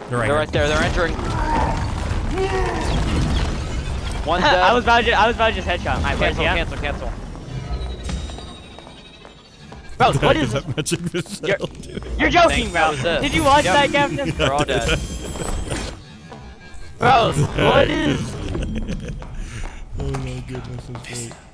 They're right there. They're entering. One's dead. I was about to just headshot. Alright, where's he at? Cancel. Bro, what is that magic missile? You're joking, bro. Did you watch that, Captain? They're all dead. Bro, what is... Oh my goodness, that's great.